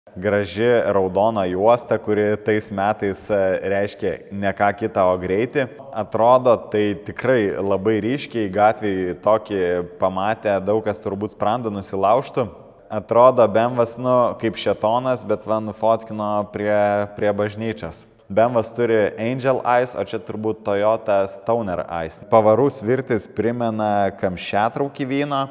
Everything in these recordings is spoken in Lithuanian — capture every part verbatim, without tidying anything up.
Graži raudona juosta, kuri tais metais reiškia ne ką kitą, o greitį. Atrodo, tai tikrai labai ryškiai gatvėje tokį pamatę, daug kas turbūt sprandą nusilaužtų. Atrodo, B M W, nu, kaip šetonas, bet va nufotkino prie, prie bažnyčios. B M W turi Angel Eyes, o čia turbūt Toyota Stoner Eyes. Pavarų svirtis primena kamščiatraukį vyno.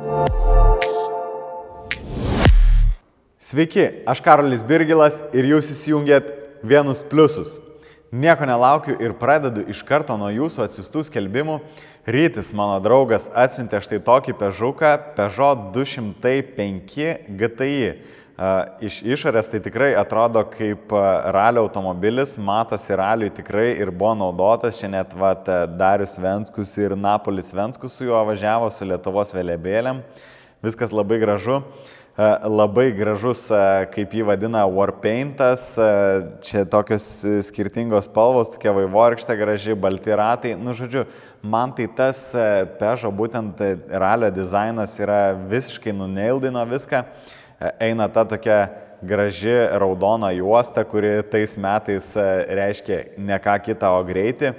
Sveiki, aš Karolis Birgilas ir jūs įsijungėt Vienus pliusus. Nieko nelaukiu ir pradedu iš karto nuo jūsų atsiųstų skelbimų. Rytis, mano draugas, atsiuntė štai tokį Peugeot'ą, Peugeot du šimtai penki G T I. Iš išorės tai tikrai atrodo kaip ralio automobilis, matosi raliui tikrai ir buvo naudotas. Čia net vat, Darius Venskus ir Napolis Venskus su juo važiavo su Lietuvos vėliavėlėm. Viskas labai gražu. Labai gražus, kaip jį vadina, warpaintas, čia tokios skirtingos spalvos, tokia vaivorykštė graži, balti ratai. Nu, žodžiu, man tai tas Peugeot, būtent ralio dizainas yra visiškai nuneildino viską. Eina ta tokia graži raudona juosta, kuri tais metais reiškia ne ką kitą, o greitį.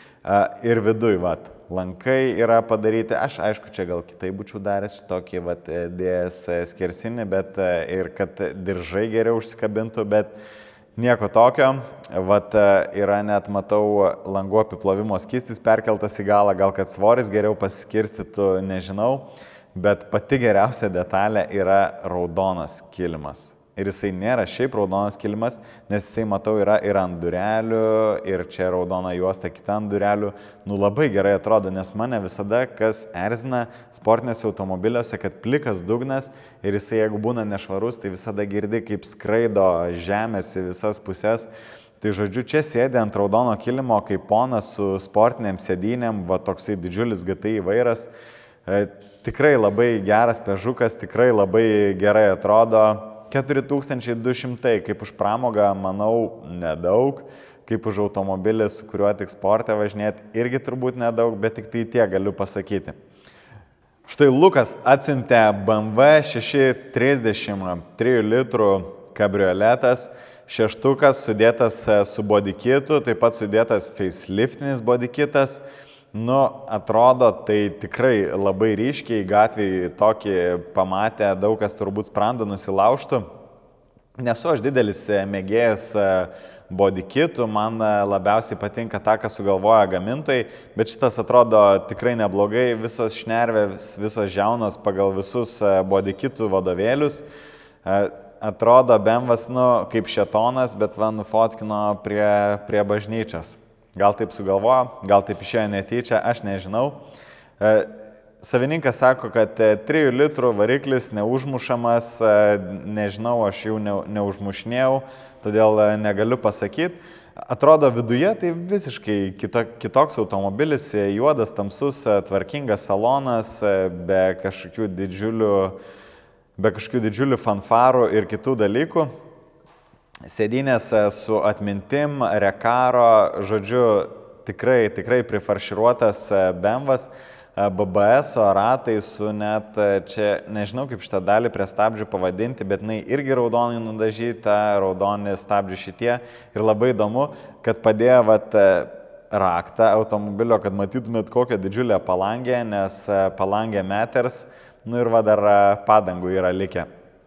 Ir viduj, vat. Lankai yra padaryti, aš aišku, čia gal kitai būčiau daręs tokį vat, dėjęs skersinį, bet ir kad diržai geriau užsikabintų, bet nieko tokio. Vat, yra net, matau, langų apiplovimo skystis perkeltas į galą, gal kad svoris geriau pasiskirstytų, nežinau, bet pati geriausia detalė yra raudonas kilimas. Ir jisai nėra šiaip raudonas kilimas, nes jisai, matau, yra ir ant durelių, ir čia raudona juosta kita ant durelių. Nu, labai gerai atrodo, nes mane visada, kas erzina sportinėse automobiliuose, kad plikas dugnas ir jisai, jeigu būna nešvarus, tai visada girdi, kaip skraido žemės į visas pusės. Tai žodžiu, čia sėdė ant raudono kilimo, kaip ponas su sportiniam sėdynėm, va toksai didžiulis G T I vairas. E, tikrai labai geras Peugeot'as, tikrai labai gerai atrodo. keturi tūkstančiai du šimtai, kaip už pramogą, manau, nedaug, kaip už automobilį, su kuriuo tik sporte važinėti, irgi turbūt nedaug, bet tik tai tiek galiu pasakyti. Štai Lukas atsiuntė B M W šeši trisdešimt trijų litrų kabrioletas, šeštukas sudėtas su bodykitu, taip pat sudėtas faceliftinis bodykitas. Nu, atrodo, tai tikrai labai ryškiai gatvėje tokį pamatę, daug kas turbūt sprandą nusilaužtų. Nesu aš didelis mėgėjas bodykitų, man labiausiai patinka tą, ką sugalvoja gamintojai, bet šitas atrodo tikrai neblogai, visos šnervės, visos žiaunos pagal visus bodykitų vadovėlius. Atrodo, B M W, nu, kaip šetonas, bet va nufotkino prie, prie bažnyčios. Gal taip sugalvojo, gal taip išėjo netyčia, aš nežinau. Savininkas sako, kad trijų litrų variklis neužmušamas, nežinau, aš jau neužmušnėjau, todėl negaliu pasakyti. Atrodo, viduje tai visiškai kitoks automobilis, juodas, tamsus, tvarkingas salonas, be kažkokių didžiulių, be kažkokių didžiulių fanfarų ir kitų dalykų. Sėdynės su atmintim, rekaro, žodžiu, tikrai, tikrai prifarširuotas B M W, B B S ratai su net, čia nežinau kaip šitą dalį prie stabdžių pavadinti, bet jinai irgi raudonai nudažyta, raudoni stabdžių šitie. Ir labai įdomu, kad padėjo vat, raktą automobilio, kad matytumėt kokią didžiulę palangę, nes palangė meters, nu ir va dar padangų yra likę.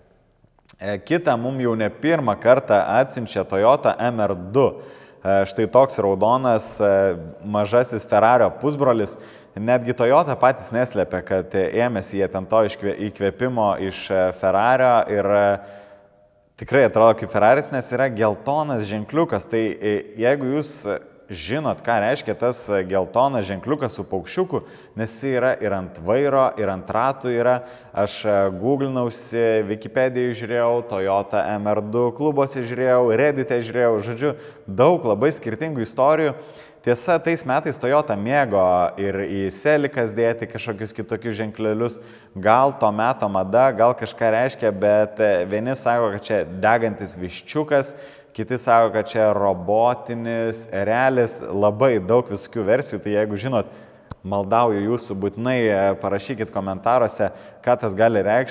Kita mums jau ne pirmą kartą atsiunčia Toyota M R du. Štai toks raudonas mažasis Ferrario pusbrolis. Netgi Toyota patys neslėpia, kad ėmėsi jie ten to įkvėpimo iš Ferrario ir tikrai atrodo kaip Ferraris, nes yra geltonas ženkliukas. Tai jeigu jūs žinot, ką reiškia tas geltonas ženkliukas su paukščiuku, nes jis yra ir ant vairo, ir ant ratų yra. Aš googlinausi, Wikipedijai žiūrėjau, Toyota M R du klubuose žiūrėjau, Reddit'e žiūrėjau, žodžiu, daug labai skirtingų istorijų. Tiesa, tais metais Toyota mėgo ir į selikas dėti kažkokius kitokius ženklelius. Gal to meto mada, gal kažką reiškia, bet vieni sako, kad čia degantis viščiukas, kiti sako, kad čia robotinis erelis, labai daug visokių versijų. Tai jeigu žinot, maldauju jūsų, būtinai parašykit komentaruose, ką tas gali reikšti.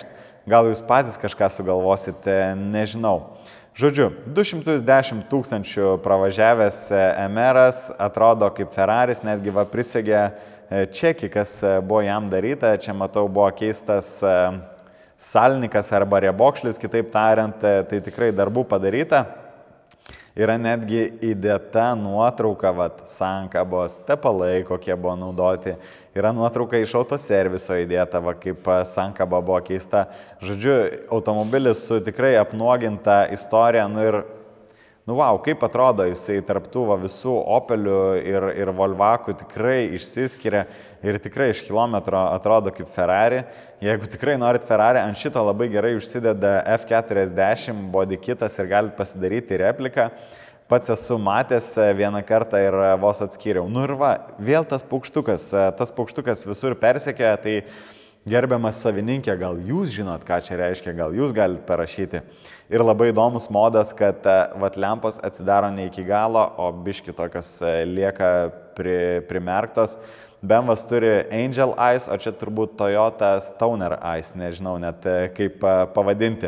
gal jūs patys kažką sugalvosite, nežinau. Žodžiu, du šimtus dešimt tūkstančių pravažiavęs M R-as atrodo kaip Ferraris, netgi va prisegė čekį, kas buvo jam daryta. Čia matau buvo keistas salnikas arba riebokšlis, kitaip tariant, tai tikrai darbų padaryta. Yra netgi įdėta nuotrauka, vat, sankabos, tepalai, kokie buvo naudoti. Yra nuotrauka iš autoserviso įdėta, va, kaip sankaba buvo keista. Žodžiu, automobilis su tikrai apnuoginta istorija. Nu ir, nu wow, kaip atrodo jisai tarptų va, visų Opelių ir, ir Volvakų tikrai išsiskiria ir tikrai iš kilometro atrodo kaip Ferrari. Jeigu tikrai norit Ferrari, ant šito labai gerai užsideda F keturiasdešimt body kitas ir galite pasidaryti repliką. Pats esu matęs vieną kartą ir vos atskyriau. Nu ir va, vėl tas paukštukas, tas paukštukas visur persekioja, tai gerbiamas savininkė, gal jūs žinot, ką čia reiškia, gal jūs galite parašyti. Ir labai įdomus modas, kad vat, lempos atsidaro ne iki galo, o biški tokios lieka pri, primerktos. B M W turi Angel Eyes, o čia turbūt Toyota Stoner Eyes, nežinau net kaip pavadinti.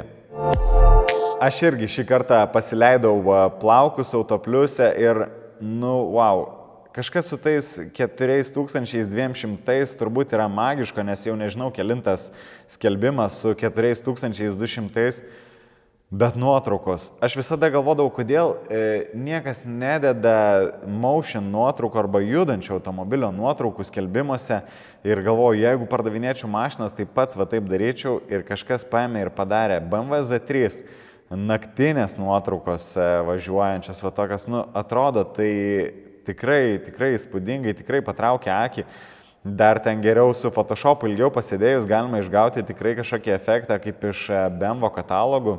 Aš irgi šį kartą pasileidau plaukus Autopliuse ir, nu, wow, kažkas su tais keturiais tūkstančiais dviem šimtais turbūt yra magiško, nes jau nežinau kelintas skelbimas su keturiais tūkstančiais du šimtais. Bet nuotraukos. Aš visada galvodavau, kodėl e, niekas nededa motion nuotraukų arba judančio automobilio nuotraukų skelbimuose ir galvoju, jeigu pardavinėčiau mašinas, tai pats va taip daryčiau ir kažkas paėmė ir padarė B M W Z trys naktinės nuotraukos e, važiuojančios, va tokios, nu, atrodo, tai tikrai, tikrai įspūdingai, tikrai patraukia akį. Dar ten geriau su Photoshopu ilgiau pasidėjus galima išgauti tikrai kažkokį efektą kaip iš B M W katalogų.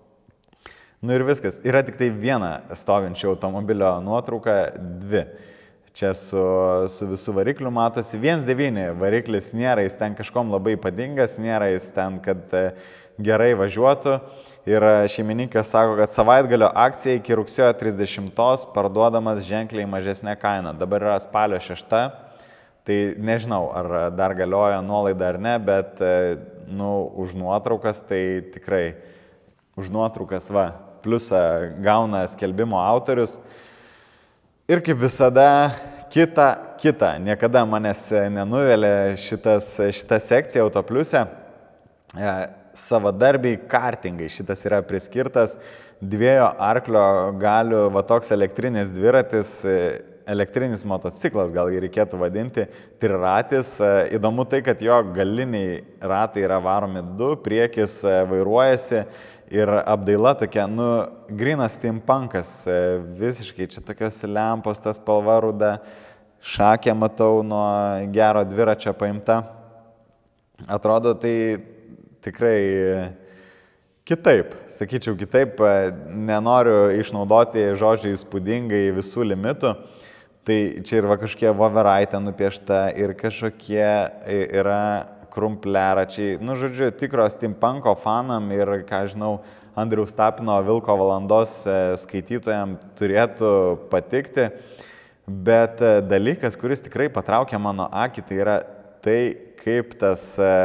Nu ir viskas. Yra tik tai viena stovinčio automobilio nuotrauka, dvi. Čia su, su visų varikliu matosi. vienas devyni variklis nėra jis ten kažkom labai padingas, nėra jis ten, kad gerai važiuotų. Ir šeimininkas sako, kad savaitgalio akcija iki rugsėjo trisdešimtos parduodamas ženkliai mažesnė kaina. Dabar yra spalio šešta. Tai nežinau, ar dar galioja nuolaida ar ne, bet nu, už nuotraukas tai tikrai už nuotraukas va. Pliusą gauna skelbimo autorius. Ir kaip visada, kita, kita. Niekada manęs nenuvelia šitas, šita sekcija Autopliuse. E, savadarbiai kartingai. Šitas yra priskirtas dviejų arklio galių, va toks elektrinis dviratis, elektrinis motociklas, gal jį reikėtų vadinti, triratis. Įdomu tai, kad jo galiniai ratai yra varomi du, priekis vairuojasi. Ir apdaila tokia, nu, grynas steampunkas, visiškai čia tokios lempos, tas spalva ruda, šakė matau nuo gero dviračio paimta. Atrodo tai tikrai kitaip, sakyčiau kitaip, nenoriu išnaudoti žodžiai įspūdingai visų limitų. Tai čia ir va kažkokie voveraitė nupiešta ir kažkokie yra krumpliaračiai, nu, žodžiu, tikro steampunko fanam ir, ką žinau, Andriaus Tapino Vilko valandos skaitytojams turėtų patikti. Bet dalykas, kuris tikrai patraukia mano akį, tai yra tai, kaip tas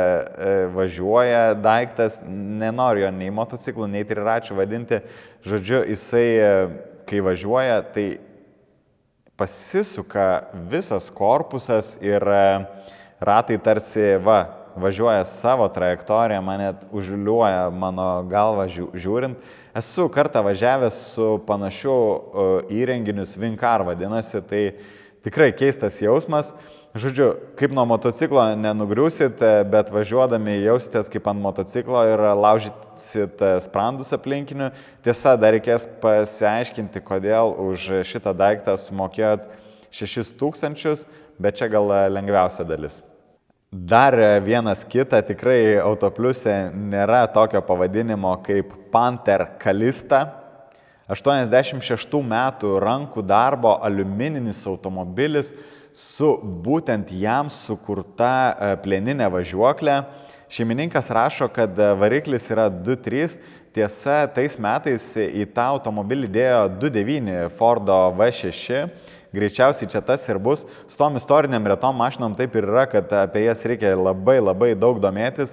važiuoja daiktas. Nenoriu jo nei motociklų, nei triračių vadinti. Žodžiu, jisai, kai važiuoja, tai pasisuka visas korpusas ir ratai tarsi, va, važiuoja savo trajektoriją, man net užliuoja mano galvą žiūrint. Esu kartą važiavęs su panašiu įrenginiu Swinkar vadinasi, tai tikrai keistas jausmas. Žodžiu, kaip nuo motociklo nenugriusit, bet važiuodami jausitės kaip ant motociklo ir laužysit sprandus aplinkinių. Tiesa, dar reikės pasiaiškinti, kodėl už šitą daiktą sumokėjot šešis tūkstančius, bet čia gal lengviausia dalis. Dar vienas kita, tikrai Autopliuse nėra tokio pavadinimo kaip Panther Kalista. aštuoniasdešimt šeštų metų rankų darbo aliumininis automobilis su būtent jam sukurta plieninė važiuoklė. Šeimininkas rašo, kad variklis yra du trys. Tiesa, tais metais į tą automobilį dėjo du devyni Fordo V šeši. Greičiausiai čia tas ir bus. Su tom istoriniam retom mašinom taip ir yra, kad apie jas reikia labai labai daug domėtis.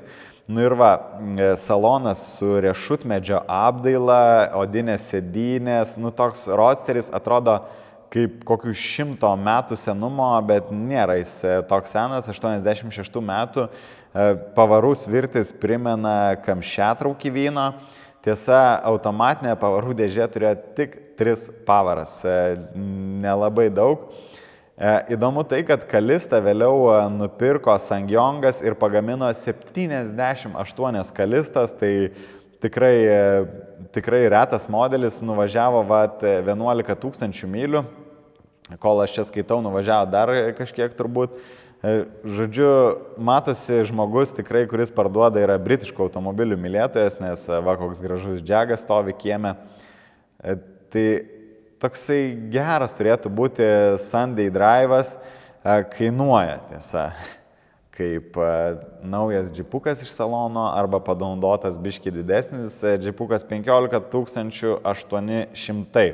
Nu ir va, salonas su riešutmedžio apdaila, odinės sėdynės, nu toks roadsteris atrodo kaip kokių šimto metų senumo, bet nėra jis toks senas, aštuoniasdešimt šeštų metų. Pavarų svirtis primena kamščiatraukį vyno. Tiesa, automatinė pavarų dėžė turėjo tik tris pavaras, nelabai daug. Įdomu tai, kad Kalista vėliau nupirko Sangjongas ir pagamino septyniasdešimt aštuonias Kalistas, tai tikrai, tikrai retas modelis, nuvažiavo vat, vienuolika tūkstančių mylių, kol aš čia skaitau, nuvažiavo dar kažkiek turbūt. Žodžiu, matosi žmogus tikrai, kuris parduoda, yra britiškų automobilių mylėtojas, nes va, koks gražus džegas stovi kieme. Tai toksai geras turėtų būti Sunday Drive'as, kainuoja tiesa, kaip naujas džipukas iš salono arba padaunotas biški didesnis džipukas penkiolika tūkstančių aštuoni šimtai.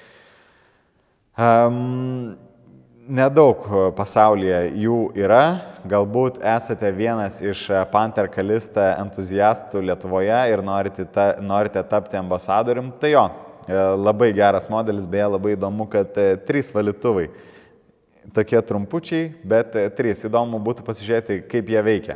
Um, nedaug pasaulyje jų yra, galbūt esate vienas iš Panther Kalista entuziastų Lietuvoje ir norite, ta, norite tapti ambasadorium, tai jo. Labai geras modelis, beje, labai įdomu, kad trys valytuvai. Tokie trumpučiai, bet trys. Įdomu būtų pasižiūrėti, kaip jie veikia.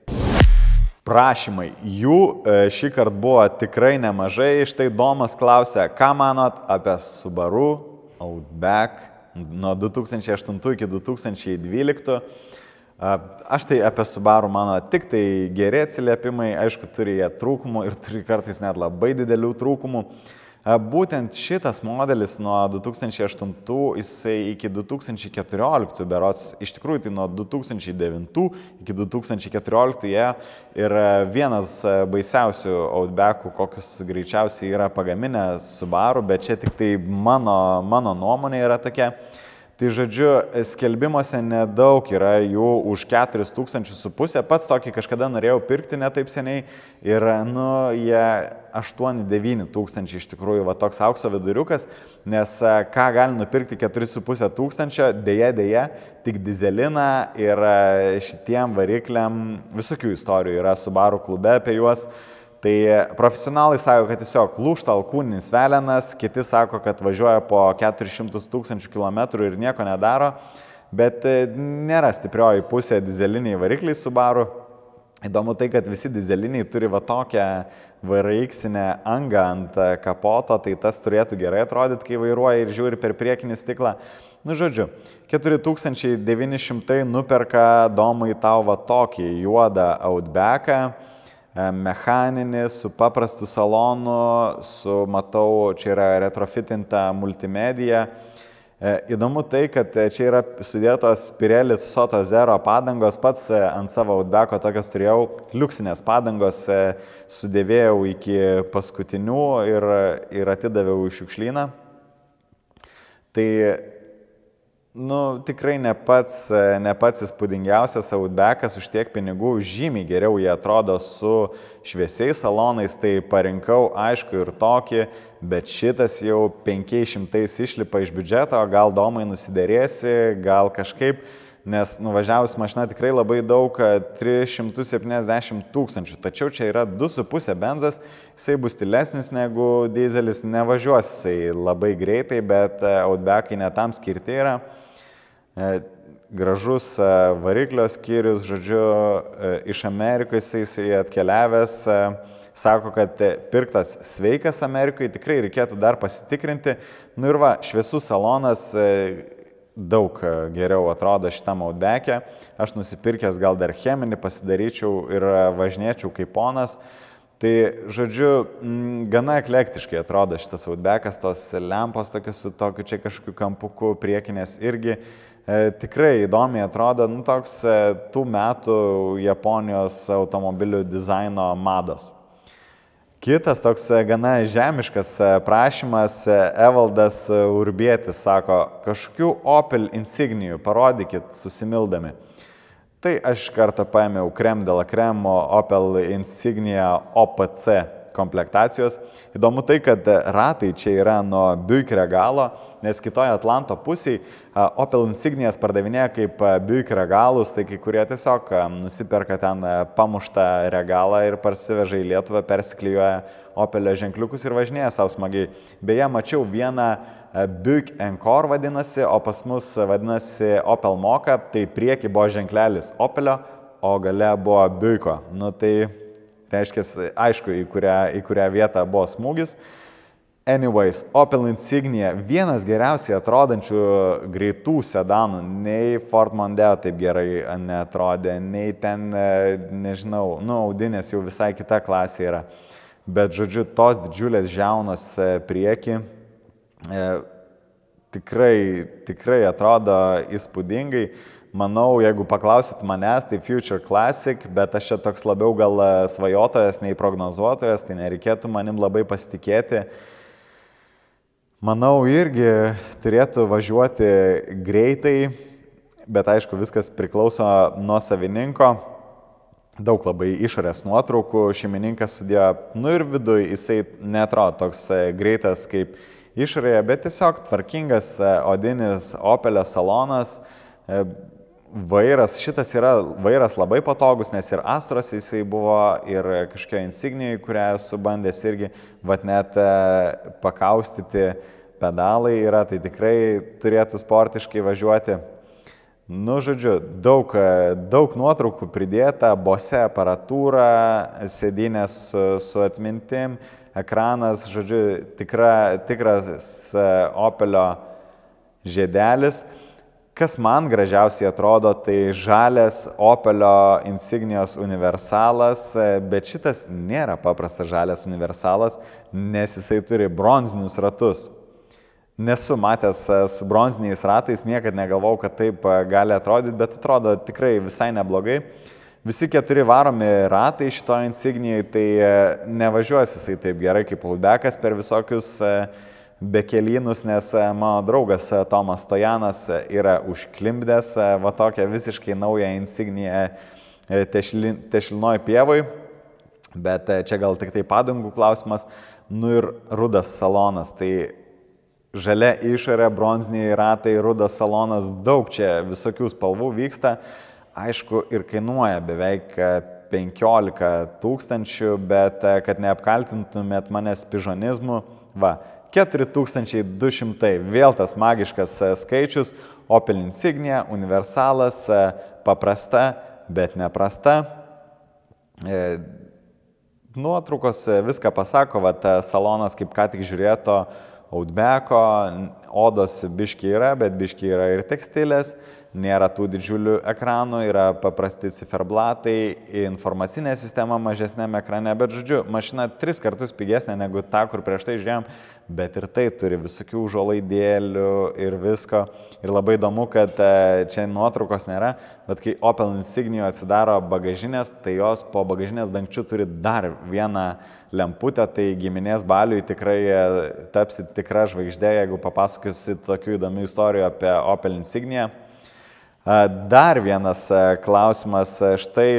Prašymai. Jų šį kartą buvo tikrai nemažai. Štai Domas klausia, ką manot apie Subaru Outback nuo du tūkstančiai aštuntų iki du tūkstančiai dvyliktų. Aš tai apie Subaru mano tik tai geri atsiliepimai. Aišku, turi jie trūkumų ir turi kartais net labai didelių trūkumų. Būtent šitas modelis nuo du tūkstančiai aštuntų jisai iki du tūkstančiai keturioliktų berods, iš tikrųjų tai nuo du tūkstančiai devintų iki du tūkstančiai keturioliktų jie ir vienas baisiausių Outbackų, kokius greičiausiai yra pagaminę Subaru, bet čia tik tai mano, mano nuomonė yra tokia. Tai žodžiu, skelbimuose nedaug yra jų už keturis tūkstančius su pusė. Pats tokį kažkada norėjau pirkti netaip seniai ir, nu, jie aštuoni devyni tūkstančiai iš tikrųjų, va toks aukso viduriukas, nes ką gali nupirkti keturi su pusė tūkstančio, dėja, dėja, tik dizeliną ir šitiem varikliam visokių istorijų yra Subaru klube apie juos. Tai profesionalai sako, kad tiesiog lūžta alkūninis velenas, kiti sako, kad važiuoja po keturis šimtus tūkstančių kilometrų ir nieko nedaro, bet nėra stiprioji pusė dizeliniai varikliai Subaru. Įdomu tai, kad visi dizeliniai turi va tokią V R X-inę angą ant kapoto, tai tas turėtų gerai atrodyti, kai vairuoja ir žiūri per priekinį stiklą. Nu, žodžiu, keturi tūkstančiai devyni šimtai nuperka Domai tau va tokį juodą Outbacką, mechaninį, su paprastu salonu, su, matau, čia yra retrofitinta multimedija. Įdomu tai, kad čia yra sudėtos Pirelli Soto Zero padangos, pats ant savo Outbacko tokios turėjau, liuksinės padangos, sudėvėjau iki paskutinių ir, ir atidaviau į šiukšlyną. Tai nu, tikrai ne pats, ne pats įspūdingiausias Outbackas, už tiek pinigų žymiai geriau jie atrodo su šviesiais salonais, tai parinkau aišku ir tokį, bet šitas jau penkiais šimtais išlipa iš biudžeto, gal Domai nusiderėsi, gal kažkaip, nes nuvažiavus mašina tikrai labai daug, tris šimtus septyniasdešimt tūkstančių, tačiau čia yra du su pusė benzas, jisai bus tylesnis negu dizelis, nevažiuos jisai labai greitai, bet Outbackai ne tam skirti yra. Gražus variklio skyrius, žodžiu, iš Amerikos jisai atkeliavęs, sako, kad pirktas sveikas Amerikoje, tikrai reikėtų dar pasitikrinti. Nu ir va, šviesus salonas daug geriau atrodo šitam Outback'e. Aš nusipirkęs gal dar cheminį pasidaryčiau ir važinėčiau kaip ponas. Tai, žodžiu, gana eklektiškai atrodo šitas Outback'as, tos lempos tokios su tokiu čia kažkokiu kampuku, priekinės irgi. E, tikrai įdomiai atrodo, nu, toks e, tų metų Japonijos automobilių dizaino mados. Kitas toks e, gana žemiškas e, prašymas, e, Evaldas Urbietis sako, kažkokių Opel insignijų parodykit susimildami. Tai aš kartą paėmiau krem de la kremo Opel Insignia O P C komplektacijos. Įdomu tai, kad ratai čia yra nuo Buick Regalo, nes kitoje Atlanto pusėje Opel Insignijas pardavinėja kaip Buick Regalus, tai kai kurie tiesiog nusiperka ten pamuštą Regalą ir parsiveža į Lietuvą, persiklijuoja Opelio ženkliukus ir važinėja savo smagiai. Beje, mačiau vieną Buick Encore vadinasi, o pas mus vadinasi Opel Moka, tai prieki buvo ženklelis Opelio, o gale buvo Buicko. Nu tai reiškia, aišku, į kurią, į kurią vietą buvo smūgis. Anyways, Opel Insignia vienas geriausiai atrodančių greitų sedanų, nei Ford Mondeo taip gerai neatrodė, nei ten, nežinau, nu, Audinės jau visai kita klasė yra. Bet, žodžiu, tos didžiulės žiaunos prieki e, tikrai, tikrai atrodo įspūdingai. Manau, jeigu paklausit manęs, tai Future Classic, bet aš čia toks labiau gal svajotojas nei prognozuotojas, tai nereikėtų manim labai pasitikėti. Manau, irgi turėtų važiuoti greitai, bet aišku, viskas priklauso nuo savininko. Daug labai išorės nuotraukų šeimininkas sudėjo, nu ir viduj jisai neatrodo toks greitas kaip išorėje, bet tiesiog tvarkingas odinis Opelio salonas. Vairas, šitas yra vairas labai patogus, nes ir Astros jisai buvo, ir kažkokia Insignija, kurią esu bandęs irgi, vat net pakaustyti pedalai yra, tai tikrai turėtų sportiškai važiuoti. Nu, žodžiu, daug, daug nuotraukų pridėta, Bose aparatūra, sėdynės su, su atmintim, ekranas, žodžiu, tikra, tikras Opelio žiedelis. Kas man gražiausiai atrodo, tai žalias Opelio Insignijos universalas, bet šitas nėra paprastas žalias universalas, nes jisai turi bronzinius ratus. Nesu matęs su bronziniais ratais, niekad negalvau, kad taip gali atrodyti, bet atrodo tikrai visai neblogai. Visi keturi varomi ratai šito Insignijai, tai nevažiuos jisai taip gerai kaip Outbackas per visokius bekelynus, nes mano draugas Tomas Stojanas yra užklimpdęs va tokią visiškai naują Insigniją Tešlinoj pievoj, bet čia gal tik tai padangų klausimas. Nu ir rudas salonas, tai žalia išorė, bronziniai ratai, rudas salonas, daug čia visokių spalvų vyksta. Aišku, ir kainuoja beveik penkiolika tūkstančių, bet kad neapkaltintumėt manęs pižonizmu, va, keturi tūkstančiai du šimtai, vėl tas magiškas skaičius, Opel Insignia, universalas, paprasta, bet neprasta. E, nuotraukos viską pasako, vat, salonas kaip ką tik žiūrėto Outbacko, odos biški yra, bet biški yra ir tekstilės, nėra tų didžiulių ekranų, yra paprasti ciferblatai, informacinė sistema mažesnėme ekrane, bet žodžiu, mašina tris kartus pigesnė negu ta, kur prieš tai žiūrėjom, bet ir tai turi visokių užuolaidėlių ir visko. Ir labai įdomu, kad čia nuotraukos nėra, bet kai Opel Insignijoje atsidaro bagažinės, tai jos po bagažinės dangčių turi dar vieną lemputę, tai giminės baliui tikrai tapsi tikra žvaigždė, jeigu papasakosi tokių įdomių istorijų apie Opel Insigniją. Dar vienas klausimas, štai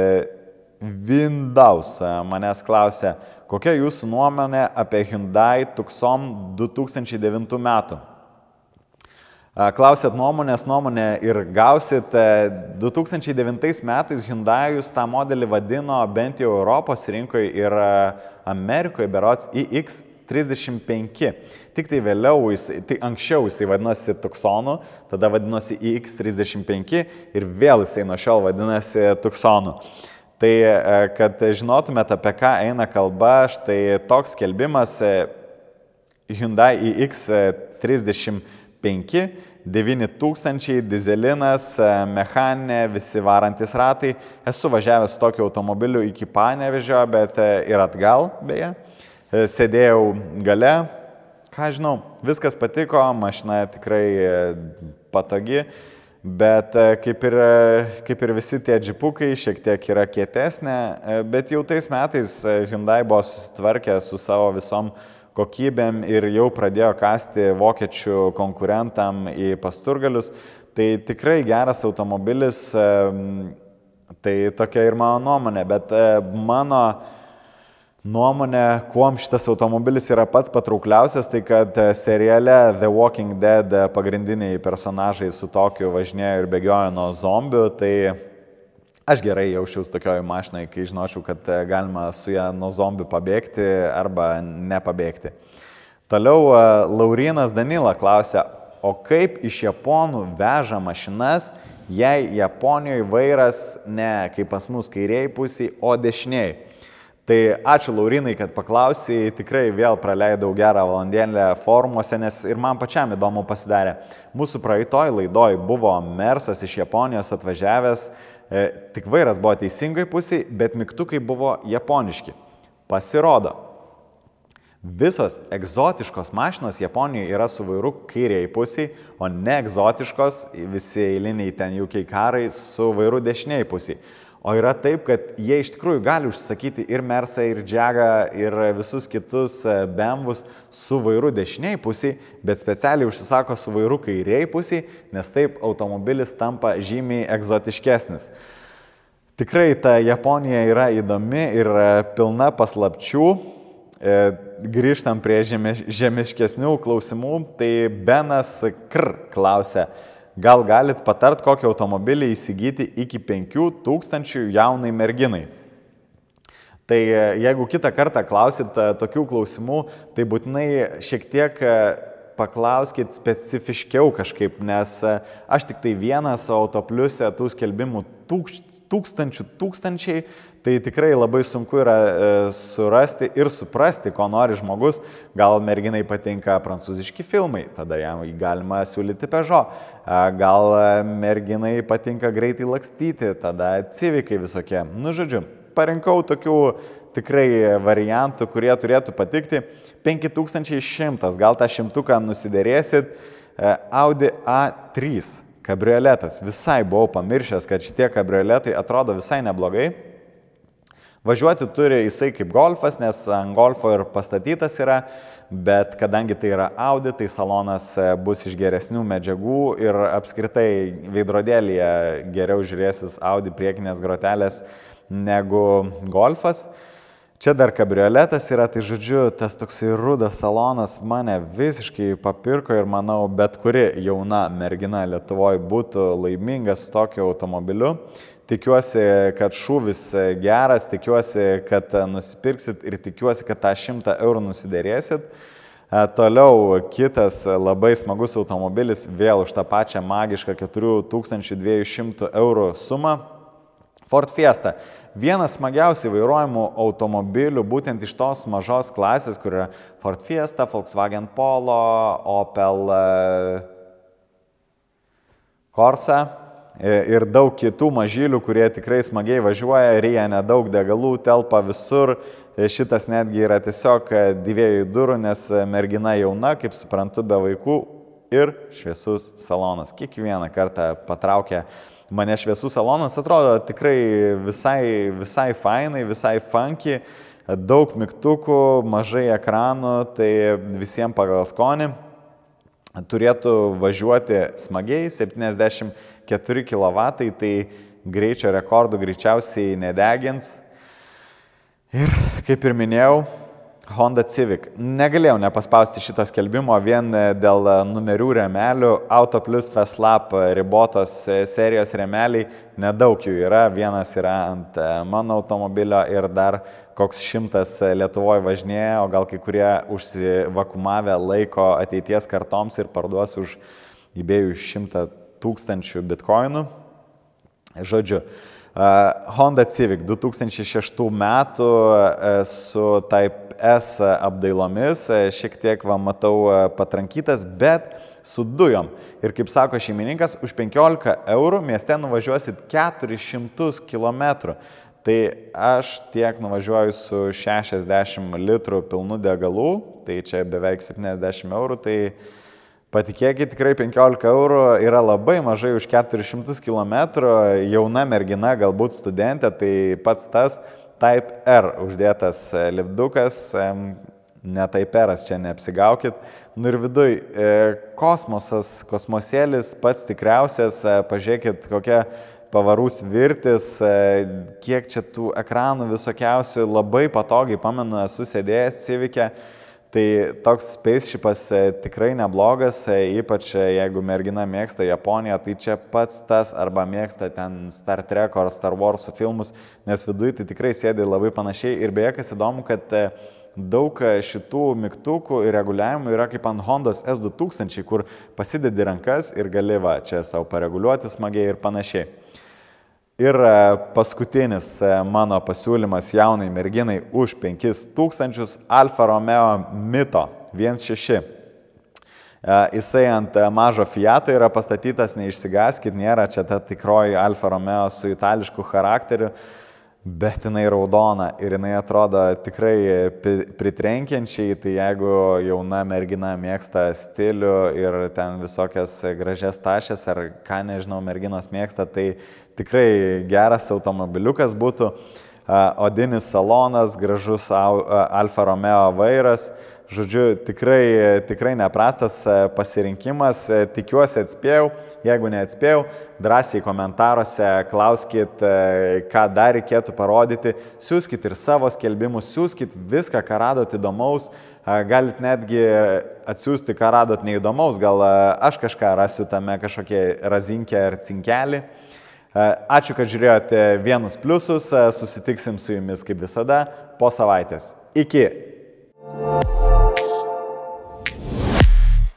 Windows manęs klausė, kokia jūsų nuomonė apie Hyundai Tucson du tūkstančiai devintų metų? Klausėt nuomonės, nuomonę ir gausit. du tūkstančiai devintais metais Hyundai'us tą modelį vadino bent jau Europos rinkoje ir Amerikoje berods i iks trisdešimt penki. Tik tai vėliau, tai anksčiau jisai vadinosi Tucsonu, tada vadinosi i iks trisdešimt penki ir vėl jisai nuo šiol vadinasi Tucsonu. Tai kad žinotumėt, apie ką eina kalba, štai toks skelbimas Hyundai i iks trisdešimt penki, devyni tūkstančiai, dizelinas, mechaninė, visi varantis ratai. Esu važiavęs tokiu automobiliu iki Panevėžio, bet ir atgal, beje. Sėdėjau gale, ką žinau, viskas patiko, mašina tikrai patogi, bet kaip ir, kaip ir visi tie džipukai, šiek tiek yra kietesnė, bet jau tais metais Hyundai buvo susitvarkę su savo visom kokybėm ir jau pradėjo kasti vokiečių konkurentam į pasturgalius. Tai tikrai geras automobilis, tai tokia ir mano nuomonė, bet mano nuomonę, kuom šitas automobilis yra pats patraukliausias, tai kad seriale The Walking Dead pagrindiniai personažai su tokiu važinėjo ir bėgiojo nuo zombių, tai aš gerai jausčiaus tokioj mašinai, kai žinočiau, kad galima su ją nuo zombių pabėgti arba nepabėgti. Toliau Laurinas Danila klausia, o kaip iš Japonų veža mašinas, jei Japonijoje vairas ne kaip pas mus kairiai pusiai, o dešiniai? Tai ačiū Laurinai, kad paklausai, tikrai vėl praleidau gerą valandėlę forumuose, nes ir man pačiam įdomu pasidarė. Mūsų praeitoj laidoj buvo Mersas iš Japonijos atvažiavęs, e, tik vairas buvo teisingai pusiai, bet mygtukai buvo japoniški. Pasirodo, visos egzotiškos mašinos Japonijoje yra su vairu kairiai pusiai, o ne egzotiškos, visi eiliniai ten U K karai su vairu dešiniai pusiai. O yra taip, kad jie iš tikrųjų gali užsakyti ir Mersą, ir Jagą, ir visus kitus B M Ws su vairu dešiniai pusiai, bet specialiai užsisako su vairu kairiai pusiai, nes taip automobilis tampa žymiai egzotiškesnis. Tikrai ta Japonija yra įdomi ir pilna paslapčių. Grįžtam prie žemiškesnių klausimų, tai Benas Kr klausia, gal galit patart kokį automobilį įsigyti iki penkių tūkstančių jaunai merginai? Tai jeigu kitą kartą klausit tokių klausimų, tai būtinai šiek tiek paklauskit specifiškiau kažkaip, nes aš tik tai vienas, o Autopliuse tų skelbimų tūkstančių tūkstančiai, tai tikrai labai sunku yra surasti ir suprasti, ko nori žmogus. Gal merginai patinka prancūziški filmai, tada jam galima siūlyti Peugeot. Gal merginai patinka greitai lakstyti, tada Civikai visokie. Nu, žodžiu, parinkau tokių tikrai variantų, kurie turėtų patikti. penki tūkstančiai šimtas, gal tą šimtuką nusiderėsit. Audi A trys kabrioletas. Visai buvau pamiršęs, kad šitie kabrioletai atrodo visai neblogai. Važiuoti turi jisai kaip Golfas, nes ant Golfo ir pastatytas yra, bet kadangi tai yra Audi, tai salonas bus iš geresnių medžiagų ir apskritai veidrodėlyje geriau žiūrėsis Audi priekinės grotelės negu Golfas. Čia dar kabrioletas yra, tai žodžiu, tas toksai rudas salonas mane visiškai papirko ir manau, bet kuri jauna mergina Lietuvoje būtų laiminga su tokiu automobiliu. Tikiuosi, kad šūvis geras, tikiuosi, kad nusipirksit ir tikiuosi, kad tą šimtą eurų nusiderėsit. Toliau kitas labai smagus automobilis, vėl už tą pačią magišką keturių tūkstančių dviejų šimtų eurų sumą. Ford Fiesta. Vienas smagiausiai vairuojamų automobilių, būtent iš tos mažos klasės, kur yra Ford Fiesta, Volkswagen Polo, Opel Corsa ir daug kitų mažylių, kurie tikrai smagiai važiuoja, ryja nedaug degalų, telpa visur. Šitas netgi yra tiesiog dviejų durų, nes mergina jauna, kaip suprantu, be vaikų ir šviesus salonas. Kiekvieną kartą patraukia mane šviesus salonas, atrodo tikrai visai, visai fainai, visai funky, daug mygtukų, mažai ekranų, tai visiems pagal skonį. Turėtų važiuoti smagiai, septyniasdešimt keturi kilovatai, tai greičio rekordų greičiausiai nedegins. Ir kaip ir minėjau, Honda Civic. Negalėjau nepaspausti šitą skelbimo vien dėl numerių remelių. Autoplius Festlap ribotos serijos remeliai, nedaug jų yra. Vienas yra ant mano automobilio ir dar koks šimtas Lietuvoje važinėja, o gal kai kurie užsivakumavę laiko ateities kartoms ir parduos už įbėjų šimtą tūkstančių bitkoinų. Žodžiu, Honda Civic du tūkstančiai šeštų metų su Type S apdailomis, šiek tiek va matau patrankytas, bet su dujom. Ir kaip sako šeimininkas, už penkiolika eurų mieste nuvažiuosit keturis šimtus kilometrų. Tai aš tiek nuvažiuoju su šešiasdešimt litrų pilnu degalų, tai čia beveik septyniasdešimt eurų, tai patikėkit, tikrai penkiolika eurų yra labai mažai už keturis šimtus kilometrų. Jauna mergina, galbūt studentė, tai pats tas Type R uždėtas lipdukas, ne Type R'as, čia neapsigaukit. Nu ir viduj, kosmosas, kosmosėlis pats tikriausias, pažiūrėkit, kokia pavarų svirtis, kiek čia tų ekranų visokiausių, labai patogiai, pamenu, esu sėdėjęs Civic'e, tai toks spaceshipas tikrai neblogas, ypač jeigu mergina mėgsta Japoniją, tai čia pats tas, arba mėgsta ten Star Trek ar Star Wars filmus, nes viduje tai tikrai sėdi labai panašiai ir beje, kas įdomu, kad daug šitų mygtukų ir reguliavimų yra kaip ant Hondos S du tūkstančiai, kur pasidedi rankas ir gali va, čia savo pareguliuoti smagiai ir panašiai. Ir paskutinis mano pasiūlymas jaunai merginai už penkis tūkstančius Alfa Romeo Mito vienas šeši. Jisai ant mažo Fiato yra pastatytas, neišsigaskit, nėra čia ta tikroji Alfa Romeo su itališku charakteriu, bet jinai raudona ir jinai atrodo tikrai pritrenkiančiai, tai jeigu jauna mergina mėgsta stilių ir ten visokias gražias tašės ar ką nežinau merginos mėgsta, tai tikrai geras automobiliukas būtų. Odinis salonas, gražus Alfa Romeo vairas, žodžiu, tikrai, tikrai neprastas pasirinkimas, tikiuosi atspėjau, jeigu neatspėjau, drąsiai komentaruose klauskit, ką dar reikėtų parodyti, siūskit ir savo skelbimus, siūskit viską, ką radot įdomaus, galit netgi atsiųsti, ką radot neįdomaus, gal aš kažką rasiu tame kažkokie razinkę ar cinkelį. Ačiū, kad žiūrėjote Vienus pliusus, susitiksim su jumis kaip visada po savaitės. Iki!